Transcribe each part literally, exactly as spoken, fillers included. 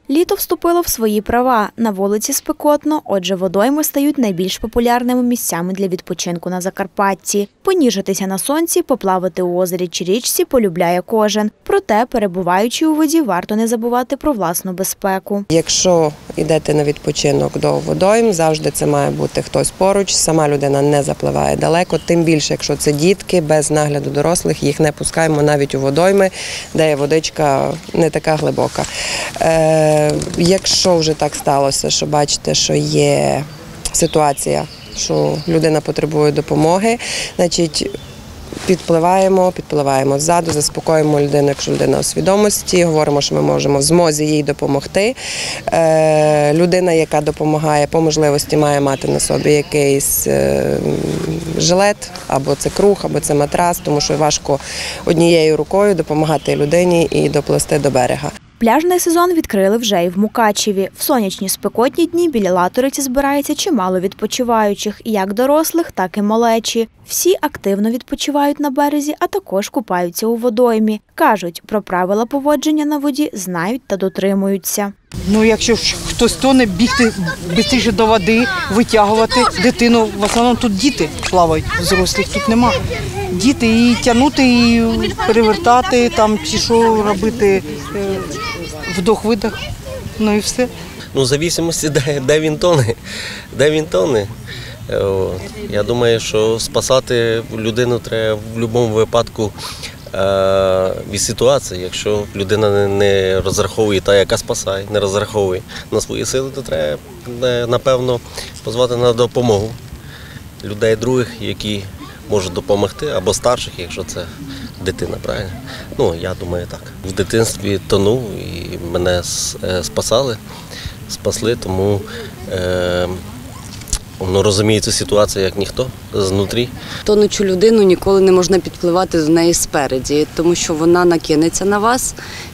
Літо вступило в свої права. На вулиці спекотно, отже водойми стають найбільш популярними місцями для відпочинку на Закарпатті. Поніжитися на сонці, поплавати у озері чи річці полюбляє кожен. Проте, перебуваючи у воді, варто не забувати про власну безпеку. Якщо йдете на відпочинок до водойм, завжди це має бути хтось поруч, сама людина не запливає далеко, тим більше, якщо це дітки, без нагляду дорослих, їх не пускаємо навіть у водойми, де водичка не така глибока. Е, якщо вже так сталося, що бачите, що є ситуація, що людина потребує допомоги, значить, підпливаємо, підпливаємо ззаду, заспокоїмо людину, якщо людина у свідомості, говоримо, що ми можемо в змозі їй допомогти. Е, людина, яка допомагає, по можливості має мати на собі якийсь е, жилет, або це круг, або це матрас, тому що важко однією рукою допомагати людині і доплисти до берега. Пляжний сезон відкрили вже і в Мукачеві. В сонячні спекотні дні біля Латориці збирається чимало відпочиваючих, як дорослих, так і малечі. Всі активно відпочивають на березі, а також купаються у водоймі. Кажуть, про правила поводження на воді знають та дотримуються. Ну, якщо хтось тоне, бігти швидше до води, витягувати дитину. В основному тут діти плавають, взрослих тут нема. Діти і тягнути, і перевертати, там, чи що робити, вдох-видох, ну і все. Ну, в залежності, де, де він тоне, де він тоне. От. Я думаю, що спасати людину треба в будь-якому випадку е, від ситуації. Якщо людина не розраховує та, яка спасає, не розраховує на свої сили, то треба, напевно, позвати на допомогу людей других, які можуть допомогти, або старших, якщо це дитина, правильно? Ну, я думаю, так. В дитинстві тонув і мене спасали, спасли, тому е, ну, розумію цю ситуацію як ніхто знутрі. Тонучу людину ніколи не можна підпливати до неї спереді, тому що вона накинеться на вас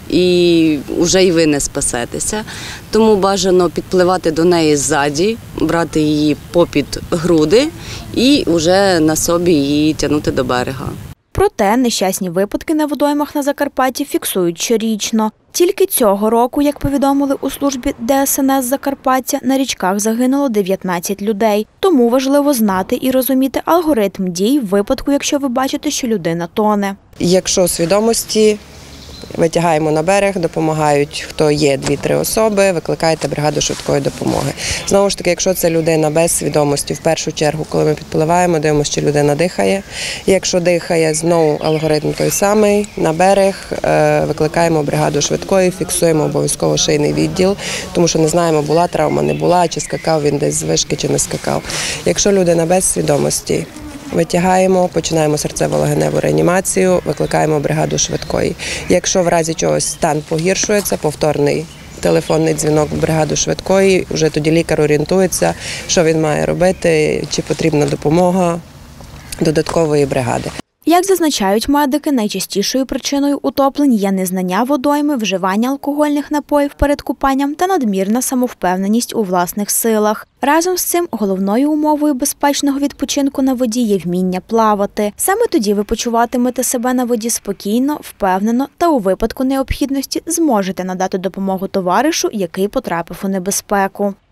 і вже й ви не спасетеся. Тому бажано підпливати до неї ззаді, брати її попід груди і вже на собі її тягнути до берега. Проте нещасні випадки на водоймах на Закарпатті фіксують щорічно. Тільки цього року, як повідомили у службі Де Ес Ен Ес Закарпаття, на річках загинуло дев'ятнадцять людей. Тому важливо знати і розуміти алгоритм дій в випадку, якщо ви бачите, що людина тоне. Якщо у свідомості, витягаємо на берег, допомагають, хто є, дві-три особи, викликаєте бригаду швидкої допомоги. Знову ж таки, якщо це людина без свідомості, в першу чергу, коли ми підпливаємо, дивимося, чи людина дихає. Якщо дихає, знову алгоритм той самий, на берег, викликаємо бригаду швидкої, фіксуємо обов'язково шийний відділ, тому що не знаємо, була травма, не була, чи скакав він десь з вишки, чи не скакав. Якщо людина без свідомості, витягаємо, починаємо серцево-легеневу реанімацію, викликаємо бригаду швидкої. Якщо в разі чогось стан погіршується, повторний телефонний дзвінок в бригаду швидкої, вже тоді лікар орієнтується, що він має робити, чи потрібна допомога додаткової бригади. Як зазначають медики, найчастішою причиною утоплень є незнання водойми, вживання алкогольних напоїв перед купанням та надмірна самовпевненість у власних силах. Разом з цим головною умовою безпечного відпочинку на воді є вміння плавати. Саме тоді ви почуватимете себе на воді спокійно, впевнено та у випадку необхідності зможете надати допомогу товаришу, який потрапив у небезпеку.